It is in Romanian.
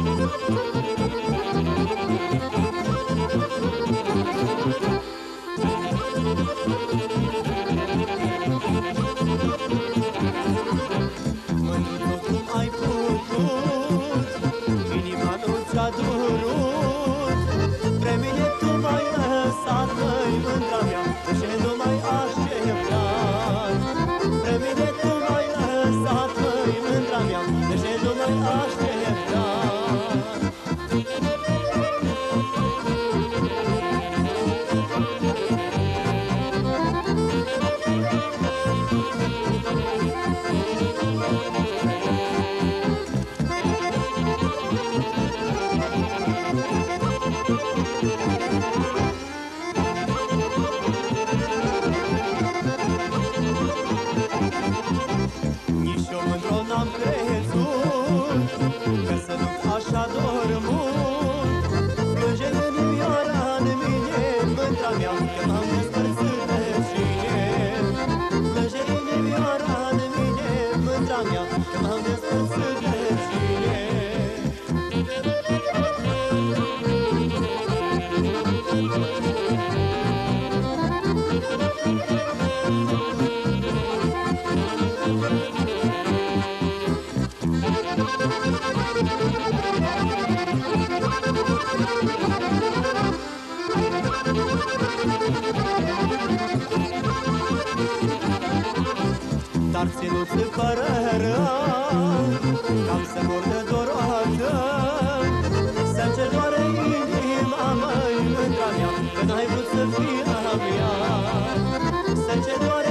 Mândruțo, cum ai putut, inima nu ți-a durut. Spre mine tu m-ai lăsat, măi, mândra mea, de ce nu m-ai așteptat? Spre mine tu m-ai lăsat, măi, mândra mea, de ce nu m-ai așteptat? Nici eu, mândro, n-am crezut că să nu-ți așa dor mult. Plânge inimioara în mine, mândra mea, că m-am despărțit de cine. Plânge inimioara în mine, mândra mea, că m-am despărțit de cine. Dar ținuți fără rău, cam să mor de doroată. Să-mi doare inima, măi, mândra mea, că n-ai vrut să fii a mea. Să-mi doare